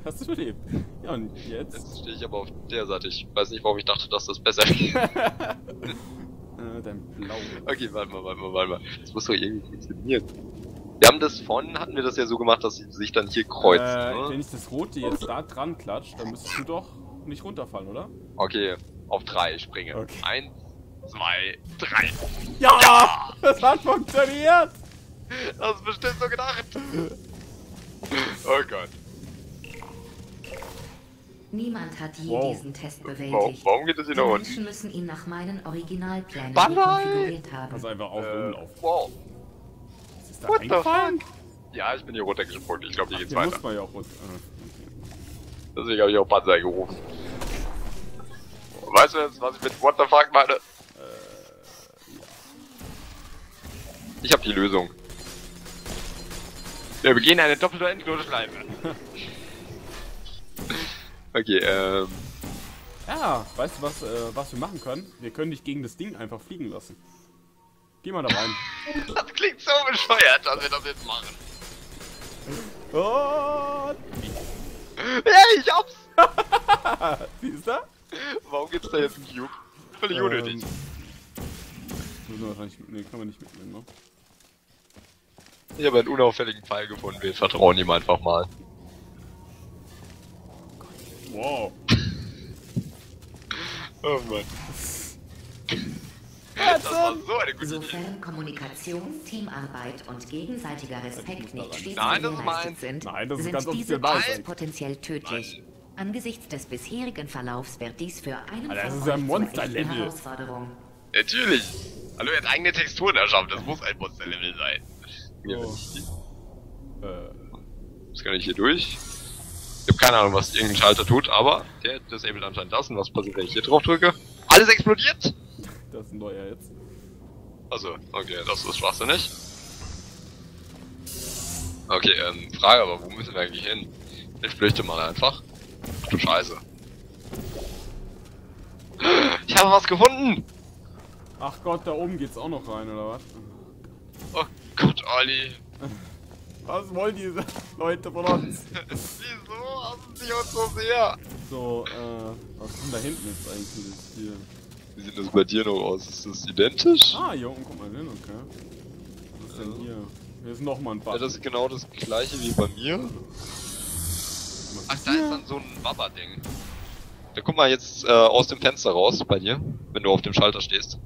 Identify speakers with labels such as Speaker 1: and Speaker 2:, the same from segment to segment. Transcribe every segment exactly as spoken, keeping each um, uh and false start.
Speaker 1: Hast du überlebt? Ja, und jetzt?
Speaker 2: Jetzt stehe ich aber auf der Seite. Ich weiß nicht, warum ich dachte, dass das besser ist.
Speaker 1: äh, dein Blau.
Speaker 2: Okay, warte mal, warte mal, warte mal. Das muss doch irgendwie funktionieren. Wir haben das vorhin, hatten wir das ja so gemacht, dass sie sich dann hier kreuzen,
Speaker 1: äh,
Speaker 2: ne?
Speaker 1: Wenn ich das Rote jetzt da dran klatscht, dann müsstest du doch nicht runterfallen, oder?
Speaker 2: Okay, auf drei springe.
Speaker 1: Okay.
Speaker 2: Eins, zwei, drei.
Speaker 1: Ja! ja! Das hat funktioniert!
Speaker 2: Das ist bestimmt so gedacht. Oh Gott.
Speaker 3: Niemand hat je
Speaker 1: Wow.
Speaker 3: diesen Test
Speaker 2: Warum,
Speaker 3: bewältigt.
Speaker 2: warum geht das hier
Speaker 3: Die
Speaker 2: nach unten?
Speaker 3: Menschen müssen ihn nach meinen Originalplänen
Speaker 2: Banai!
Speaker 3: konfiguriert haben.
Speaker 1: Also einfach auf
Speaker 2: Äh,
Speaker 1: Umlauf.
Speaker 2: wow.
Speaker 1: Was ist da
Speaker 2: What the
Speaker 1: eingefallen?
Speaker 2: Ja, ich bin hier runtergesprungen. Ich glaube, hier geht's
Speaker 1: Hier
Speaker 2: weiter.
Speaker 1: muss man ja auch runter. Ah,
Speaker 2: Deswegen habe ich auch Banzai gerufen. Weißt du jetzt, was ich mit What the fuck meine?
Speaker 1: okay. Äh, ja.
Speaker 2: Ich habe die Lösung. Wir begehen eine doppelte Endlosschleife. Okay, ähm...
Speaker 1: Ja, weißt du, was, äh, was wir machen können? Wir können dich gegen das Ding einfach fliegen lassen. Geh mal da rein.
Speaker 2: Das klingt so bescheuert, dass wir das jetzt machen.
Speaker 1: Oh,
Speaker 2: Ja, ich hab's!
Speaker 1: siehst du?
Speaker 2: Warum gibt's da jetzt einen Cube? Völlig unnötig.
Speaker 1: Ähm, müssen wir wahrscheinlich, nee, kann man nicht mitnehmen, ne?
Speaker 2: Ich habe einen unauffälligen Pfeil gefunden, wir vertrauen ihm einfach mal.
Speaker 1: Wow.
Speaker 2: Oh Mann. Das war so eine gute Idee.
Speaker 3: Sofern Kommunikation, Teamarbeit und gegenseitiger Respekt nicht stets
Speaker 2: Nein, das ist
Speaker 3: gewährleistet
Speaker 2: meins.
Speaker 3: sind,
Speaker 1: Nein, das ist
Speaker 3: sind
Speaker 1: ganz
Speaker 3: diese
Speaker 1: offiziell meins.
Speaker 3: Bots potenziell tödlich. Angesichts des bisherigen Verlaufs wird dies für einen
Speaker 1: Alter, das
Speaker 3: von
Speaker 1: ist ja ein
Speaker 3: euch zur
Speaker 1: Monsterlevel.
Speaker 3: echten Herausforderung.
Speaker 2: Natürlich. Hallo, er hat eigene Texturen erschaffen, das muss ein Monster-Level sein. Hier, wenn ich die-
Speaker 1: Äh,
Speaker 2: Das kann ich hier durch. Ich habe keine Ahnung, was irgendein Schalter tut, aber der disabled anscheinend das. Und was passiert, wenn ich hier drauf drücke? Alles explodiert!
Speaker 1: das ist ein neuer jetzt.
Speaker 2: Also, okay, das ist schwachsinnig. Okay, ähm, Frage aber, wo müssen wir eigentlich hin? Ich flüchte mal einfach. Ach du Scheiße. Ich habe was gefunden!
Speaker 1: Ach Gott, da oben geht's auch noch rein, oder was?
Speaker 2: Oh Gott, Olli.
Speaker 1: Was wollen diese Leute von uns?
Speaker 2: Wieso hassen sie uns so sehr?
Speaker 1: So, äh, was ist denn da hinten jetzt eigentlich? Hier.
Speaker 2: Wie sieht das bei dir noch aus? Ist das identisch?
Speaker 1: Ah, hier unten, guck mal hin, okay. Was ist denn hier? Hier ist nochmal ein
Speaker 2: Ja,
Speaker 1: Button.
Speaker 2: das ist genau das gleiche wie bei mir.
Speaker 1: Was
Speaker 2: Ach,
Speaker 1: ist
Speaker 2: da
Speaker 1: hier?
Speaker 2: ist dann so ein Baba-Ding. Ja, guck mal jetzt äh, aus dem Fenster raus bei dir, wenn du auf dem Schalter stehst.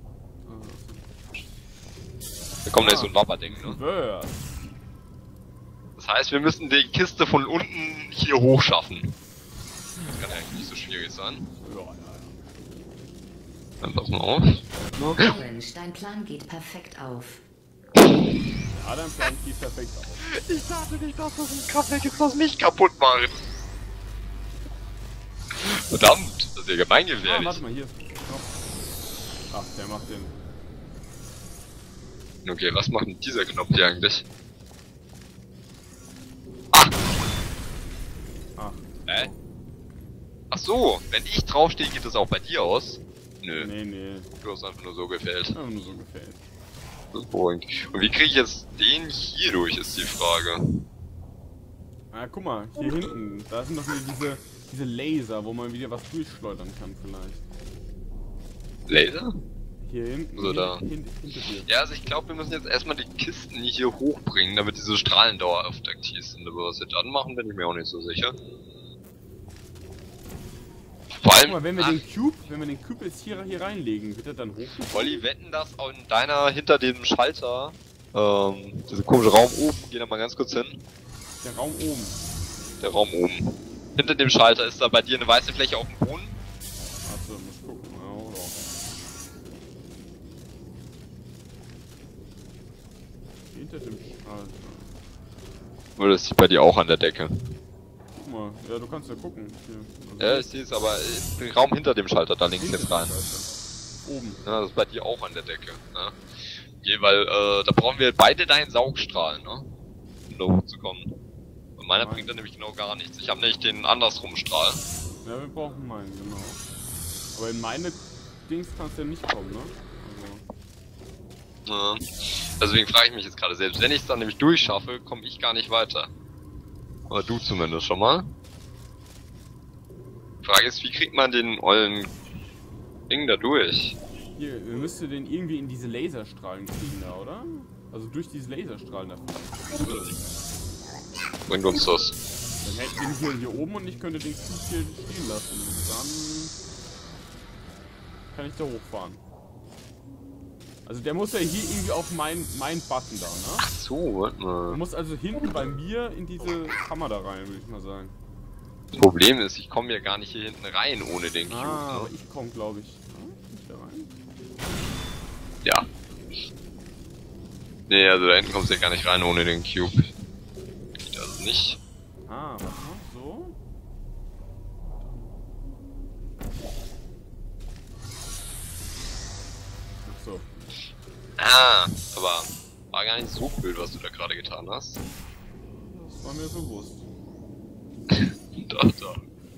Speaker 2: Da kommt da
Speaker 1: Ah.
Speaker 2: jetzt so ein Baba-Ding, ne?
Speaker 1: Word.
Speaker 2: Das heißt, wir müssen die Kiste von unten hier hoch schaffen. Das kann ja eigentlich nicht so schwierig sein.
Speaker 1: Ja, ja,
Speaker 2: Dann pass mal auf.
Speaker 3: Orange, dein Plan geht perfekt auf.
Speaker 1: ja. Ja, dein Plan geht perfekt aus.
Speaker 2: Ich dachte nicht, dass das ein Kraftwerk ist, was mich kaputt macht. Verdammt, das ist ja
Speaker 1: Ah,
Speaker 2: gemeingefährlich.
Speaker 1: warte mal, hier ist Knopf. Ach, der macht den.
Speaker 2: Okay, was macht denn dieser Knopf hier eigentlich? Ah!
Speaker 1: Ach,
Speaker 2: Hä? Ach so, wenn ich draufstehe, geht das auch bei dir aus? Nö,
Speaker 1: nee, nee.
Speaker 2: du hast einfach nur so gefällt.
Speaker 1: Einfach nur so gefällt.
Speaker 2: Das ist beruhigend. Und wie kriege ich jetzt den hier durch, ist die Frage.
Speaker 1: Ah, guck mal, hier hinten. Da sind doch wieder diese, diese Laser, wo man wieder was durchschleudern kann, vielleicht.
Speaker 2: Laser?
Speaker 1: Hier hinten.
Speaker 2: So, da.
Speaker 1: Hin, hin, hinter dir.
Speaker 2: Ja, also ich glaube, wir müssen jetzt erstmal die Kisten hier hochbringen, damit diese Strahlen dauerhaft aktiv sind. Aber was wir dann machen, bin ich mir auch nicht so sicher. Vor allem,
Speaker 1: Guck mal, wenn wir
Speaker 2: ach,
Speaker 1: den Cube, wenn wir den Cube jetzt hier, hier reinlegen, wird er dann hoch?
Speaker 2: Olli, wetten das auch in deiner, hinter dem Schalter, ähm, dieser komische Raum oben, geh da mal ganz kurz hin.
Speaker 1: Der Raum oben.
Speaker 2: Der Raum oben. Hinter dem Schalter ist da bei dir eine weiße Fläche auf dem Boden.
Speaker 1: Achso, muss gucken. Ja, oder? Hinter dem Schalter.
Speaker 2: Oder ist die bei dir auch an der Decke?
Speaker 1: Guck mal, ja, du kannst ja gucken. Hier. Also
Speaker 2: Ja, ich sehe es, aber äh, den Raum hinter dem Schalter, da links
Speaker 1: hinter
Speaker 2: jetzt
Speaker 1: dem
Speaker 2: rein.
Speaker 1: Schalter. Oben.
Speaker 2: Ja, das ist bei dir auch an der Decke. Ne? Okay, weil äh, da brauchen wir beide deinen Saugstrahl, ne? Um da hochzukommen. Und meiner
Speaker 1: Nein.
Speaker 2: bringt da nämlich genau gar nichts. Ich habe nämlich den andersrum Strahl.
Speaker 1: Ja, wir brauchen meinen, genau. Aber in meine Dings kannst du ja nicht kommen, ne? Also.
Speaker 2: Ja. Deswegen frage ich mich jetzt gerade, selbst wenn ich es dann nämlich durchschaffe, komme ich gar nicht weiter. Aber du zumindest schon mal. Frage ist, wie kriegt man den ollen Ding da durch?
Speaker 1: Hier, wir müssten den irgendwie in diese Laserstrahlen kriegen da, oder? Also durch diese Laserstrahlen da.
Speaker 2: Bringt uns das.
Speaker 1: Dann hätten wir ihn hier, hier oben und ich könnte den Zug hier stehen lassen. Dann kann ich da hochfahren. Also der muss ja hier irgendwie auf mein, mein Button da, ne?
Speaker 2: Ach so, warte
Speaker 1: Der
Speaker 2: mal.
Speaker 1: muss also hinten bei mir in diese Kammer da rein, würde ich mal sagen.
Speaker 2: Das Problem ist, ich komme ja gar nicht hier hinten rein ohne den Cube.
Speaker 1: Ah, aber
Speaker 2: Ne?
Speaker 1: ich komme, glaube ich. Ja, ich da rein?
Speaker 2: Ja. Nee, also da hinten kommst du ja gar nicht rein ohne den Cube. Geht also nicht.
Speaker 1: Ah, warte mal, so. Ach so.
Speaker 2: Ah, aber war gar nicht so blöd, was du da gerade getan hast.
Speaker 1: Das war mir bewusst.
Speaker 2: Da, da.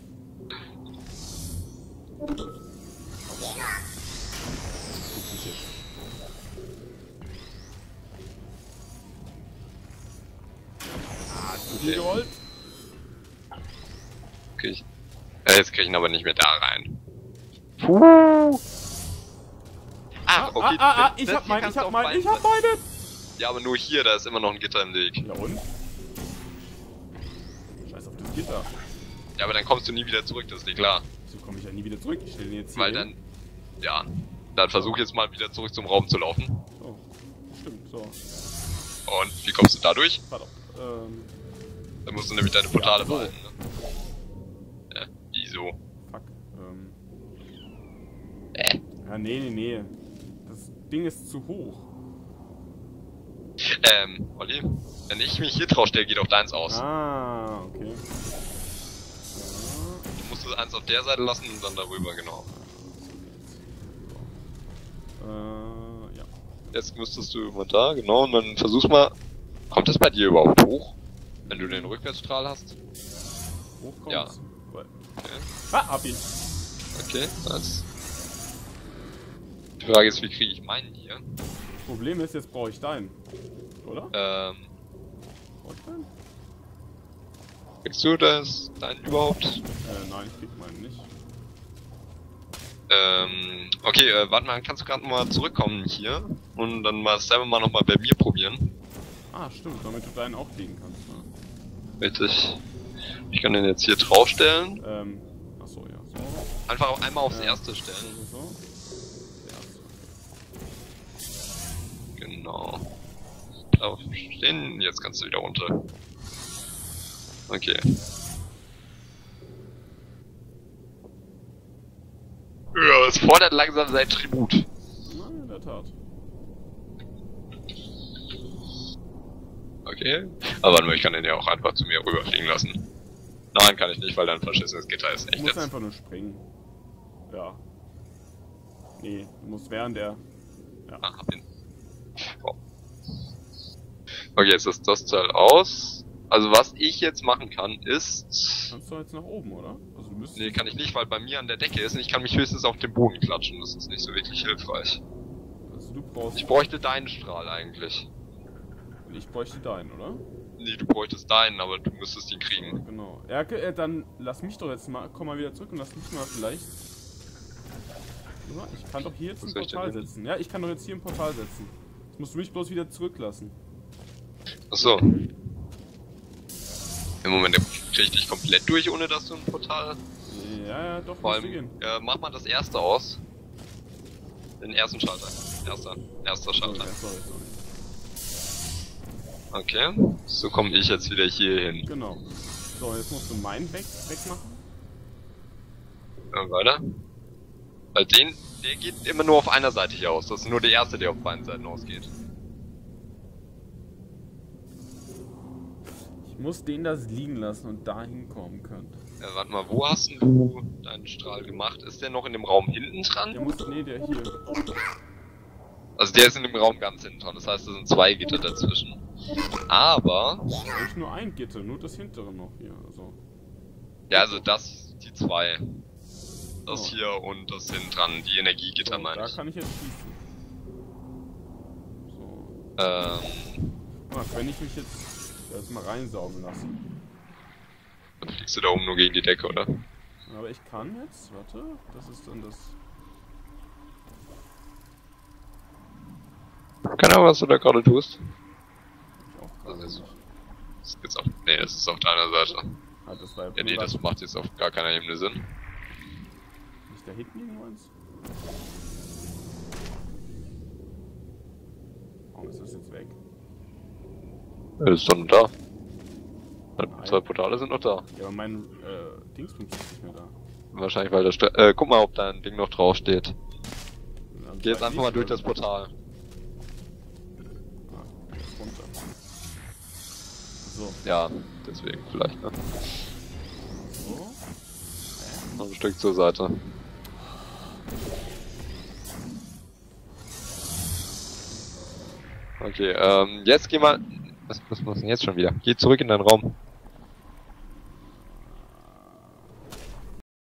Speaker 1: Ah, zu viel gerollt.
Speaker 2: Okay, ich, äh, jetzt krieg ich ihn aber nicht mehr da rein. Puh.
Speaker 1: Ah,
Speaker 2: Ach, okay,
Speaker 1: ah, ah, ah,
Speaker 2: das
Speaker 1: ich
Speaker 2: hier
Speaker 1: hab meinen,
Speaker 2: kannst
Speaker 1: ich
Speaker 2: du
Speaker 1: hab
Speaker 2: auf
Speaker 1: meinen,
Speaker 2: beiden
Speaker 1: ich hab
Speaker 2: Seiten-
Speaker 1: meinen!
Speaker 2: Ja, aber nur hier, da ist immer noch ein Gitter im Weg.
Speaker 1: Ja und? Scheiß auf das Gitter.
Speaker 2: Ja, aber dann kommst du nie wieder zurück, das ist dir klar.
Speaker 1: So komme ich ja nie wieder zurück. Ich stelle den jetzt hier
Speaker 2: Weil
Speaker 1: hin.
Speaker 2: dann, ja, dann versuch jetzt mal wieder zurück zum Raum zu laufen.
Speaker 1: So, stimmt, so.
Speaker 2: Und wie kommst du dadurch?
Speaker 1: Warte. Ähm,
Speaker 2: Dann musst du nämlich deine Portale
Speaker 1: Ja, so.
Speaker 2: behalten, ne? Ja, wieso?
Speaker 1: fuck. Ähm.
Speaker 2: Äh.
Speaker 1: Ja, nee, nee, nee. Das Ding ist zu hoch.
Speaker 2: Ähm, Olli, wenn ich mich hier drauf stelle, geht auch deins aus.
Speaker 1: Ah, okay.
Speaker 2: Du musst das eins auf der Seite lassen und dann darüber, genau.
Speaker 1: Äh, ja.
Speaker 2: Jetzt müsstest du immer da, genau, und dann versuch's mal. Kommt das bei dir überhaupt hoch? Wenn du den Rückwärtsstrahl hast?
Speaker 1: Hochkommt.
Speaker 2: Ja.
Speaker 1: Okay.
Speaker 2: Okay,
Speaker 1: Ah, hab ihn.
Speaker 2: okay, nice. Die Frage ist, wie kriege ich meinen hier?
Speaker 1: Das Problem ist, jetzt brauche ich deinen. Oder?
Speaker 2: Ähm,
Speaker 1: Brauche ich deinen?
Speaker 2: kriegst du das, deinen überhaupt?
Speaker 1: Äh, nein, ich krieg meinen nicht.
Speaker 2: Ähm, okay, äh, warte mal, kannst du gerade mal zurückkommen hier und dann mal selber mal nochmal bei mir probieren?
Speaker 1: Ah, stimmt, damit du deinen auch legen kannst. Ne?
Speaker 2: Richtig. Ich kann den jetzt hier draufstellen.
Speaker 1: Ähm, achso, ja. So.
Speaker 2: Einfach einmal aufs
Speaker 1: Ja.
Speaker 2: erste stellen.
Speaker 1: So. Der erste.
Speaker 2: Genau. Drauf stehen, jetzt kannst du wieder runter. Okay. Ja, es fordert langsam sein Tribut.
Speaker 1: Na, in der Tat.
Speaker 2: Okay. Aber warte mal, ich kann den ja auch einfach zu mir rüberfliegen lassen. Nein, kann ich nicht, weil da ein verschissenes Gitter ist.
Speaker 1: Du
Speaker 2: Echt
Speaker 1: musst
Speaker 2: jetzt?
Speaker 1: einfach nur springen. Ja. Nee, du musst während der...
Speaker 2: Ah, hab ihn. Wow. Okay, jetzt ist das Teil aus. Also was ich jetzt machen kann, ist...
Speaker 1: Kannst du jetzt nach oben, oder? Also du müsstest...
Speaker 2: Nee, kann ich nicht, weil bei mir an der Decke ist und ich kann mich höchstens auf den Boden klatschen. Das ist nicht so wirklich hilfreich.
Speaker 1: Also du brauchst...
Speaker 2: Ich bräuchte deinen Strahl eigentlich.
Speaker 1: Und ich bräuchte deinen, oder?
Speaker 2: Nee, du bräuchtest deinen, aber du müsstest ihn kriegen.
Speaker 1: Genau. Ja, okay, äh, dann lass mich doch jetzt mal... Komm mal wieder zurück und lass mich mal vielleicht... Ja, ich kann doch hier jetzt
Speaker 2: Was
Speaker 1: ein
Speaker 2: soll ich denn
Speaker 1: Portal
Speaker 2: nehmen?
Speaker 1: setzen. Ja, ich kann doch jetzt hier ein Portal setzen. Jetzt musst du mich bloß wieder zurücklassen.
Speaker 2: Achso. Im Moment krieg ich dich komplett durch, ohne dass du ein Portal...
Speaker 1: Ja, ja, doch,
Speaker 2: Vor
Speaker 1: musst du
Speaker 2: allem,
Speaker 1: gehen.
Speaker 2: äh, mach mal das erste aus. Den ersten Schalter. Erster. Erster
Speaker 1: Sorry,
Speaker 2: Schalter.
Speaker 1: ja, sorry, sorry.
Speaker 2: Okay. So komme ich jetzt wieder hier hin.
Speaker 1: Genau. So, jetzt musst du meinen weg, wegmachen.
Speaker 2: Äh, weiter. Weil den, der geht immer nur auf einer Seite hier aus. Das ist nur der erste, der auf beiden Seiten ausgeht.
Speaker 1: Ich muss den das liegen lassen und da hinkommen können.
Speaker 2: Ja, warte mal, wo hast denn du deinen Strahl gemacht? Ist der noch in dem Raum hinten
Speaker 1: Der
Speaker 2: dran?
Speaker 1: muss, nee, der hier.
Speaker 2: Also der ist in dem Raum ganz hinten dran. Das heißt, da sind zwei Gitter dazwischen. Aber,
Speaker 1: Nicht nur ein Gitter, nur das hintere noch hier. Also.
Speaker 2: ja, also das, die zwei. Das
Speaker 1: Oh.
Speaker 2: hier und das hinten dran, die Energiegitter
Speaker 1: So,
Speaker 2: meine
Speaker 1: da
Speaker 2: ich.
Speaker 1: kann ich jetzt schießen. So.
Speaker 2: Ähm,
Speaker 1: Ach, wenn ich mich jetzt erstmal reinsaugen lasse.
Speaker 2: dann fliegst du da oben nur gegen die Decke, oder?
Speaker 1: Äh, Aber ich kann jetzt, warte, das ist dann das...
Speaker 2: Keine Ahnung, was du da gerade tust.
Speaker 1: Ich auch
Speaker 2: Also
Speaker 1: gerade
Speaker 2: das
Speaker 1: nicht.
Speaker 2: ist jetzt auf, nee, das ist auf deiner Seite.
Speaker 1: Ah, das war
Speaker 2: Ja, nee, das macht jetzt auf gar keiner Ebene Sinn.
Speaker 1: Nicht da hinten irgendwas? Warum ist das jetzt weg?
Speaker 2: Das ist doch noch da. Zwei Portale sind noch da.
Speaker 1: Ja, aber mein äh, Dingsbums ist nicht mehr da.
Speaker 2: Wahrscheinlich, weil das... Äh, guck mal, ob dein Ding noch drauf steht.
Speaker 1: Dann
Speaker 2: Geh jetzt
Speaker 1: zwei
Speaker 2: einfach mal durch
Speaker 1: Lichter.
Speaker 2: das Portal.
Speaker 1: Ah, jetzt runter. So.
Speaker 2: Ja, deswegen vielleicht, ne?
Speaker 1: So.
Speaker 2: Noch ein Stück zur Seite. Okay, ähm, jetzt geh mal... Was, was muss denn jetzt schon wieder? Geh zurück in deinen Raum.